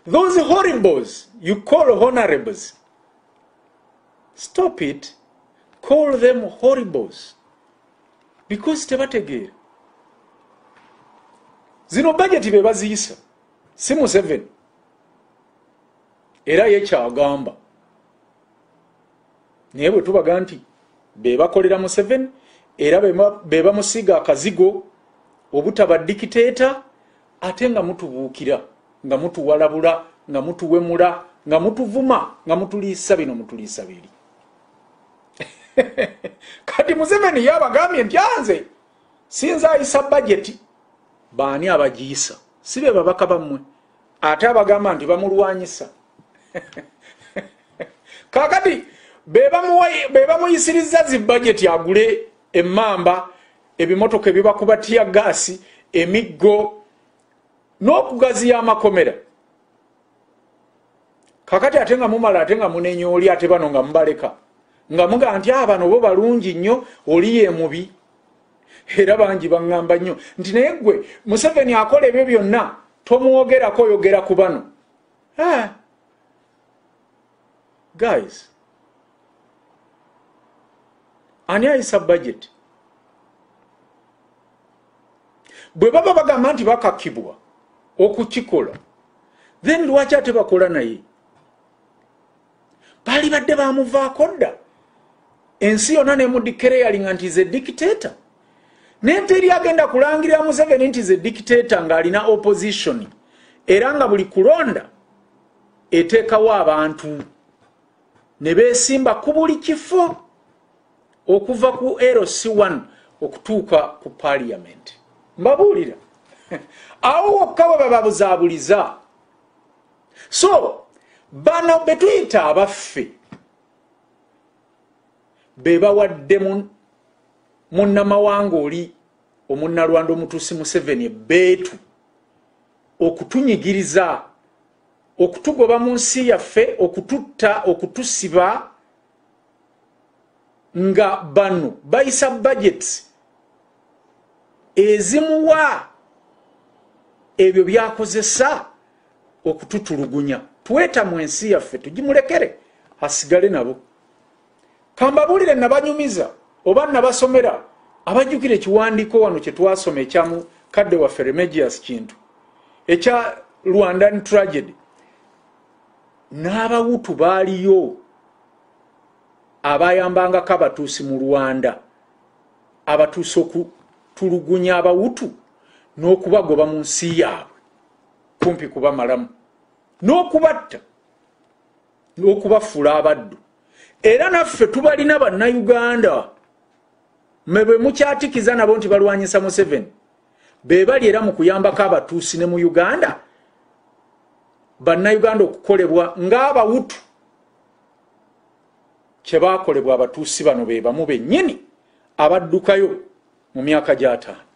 Those horribles you call honorables, stop it. Call them horribles. Because tebategeera. Zino budget be baziyisa. Si Museveni. Era yekyagamba. Naye bwe tubaga nti be bakolera Museveni, era be bamusiga akazigo obutaba dictator, ate nga mutubuukira, nga mutuwalabula, nga mutuwemula, nga mutuvuma, nga mutuliisa bino mutuliisa biri. Kati Museveni yabagambye nti anze sinza ayisa budget, baani abagiyisa? Si be babaka bammwe, ate abagamba nti bamulwanyisa. Kakati beba muyisiriza zi budget agule emmamba, ebimotoka ebibakuba tiya gasi, emiggo, n'okugaziya amakomera. Kakati ate nga mumala, ate nga munenyooli, ate bano nga mubaleka, nga muga nti bano bo balungi nnyo, oli ye mubi. Era bangi baŋŋamba nnyo nti naye ggwe Museveni akola ebyo byonna tomwogerako, oyogera ku bano. Guys, ani ayisa budget? Bwe baba bagamba nti bakakibwa okukikola, then lwaki ate bakola naye? Bali badde bamuvaako dda, ensi yonna nemudikereyalinga nti ze dictator. Nenteri agenda kulangirira Museveni nti ze dictator ng'alina opposition, era nga buli kulonda eteekawo abantu ne beesimba ku buli kifo okuva ku LC1 okutuuka ku parliament. Mbabuulira awo wokka we bababuzaabuliza. So bano betuyita abaffe be bawadde munnamawanga oli omunnalwanda omutuusi Museveni beetu okutunyigiriza, okutugoba mu nsi yaffe, okututta, okutusiba, nga bano bayisa budgets ezimuwa ebyo byakozesa okututulugunya. Tweta mu ensi yaffe tugimulekere asigale nabo. Kambabulire nabanyumiza oba nabasomera abajjukira ekiwandiiko wano kye twasoma ekyamu kadde waffe Remedius Kintu ekya Rwandan tragedy. N'Abahutu baaliyo abayambangako abatuusi mu Rwanda, abatuusi okutulugunya Abahutu n'okubagoba mu nsi yaabwe kumpi kubamalamu, n'okubatta, n'okubafuula abaddu. Era naffe tubalina bannayuganda mwe mukyatikiza nabo nti balwanyisa Museveni, be bali era mu kuyambako abatuusi ne mu Uganda, bannayuganda okukolebwa ng'Abahutu kye baakolebwa abatuusi bano be bamu bennyini abaddukayo mu myaka gy'ataano.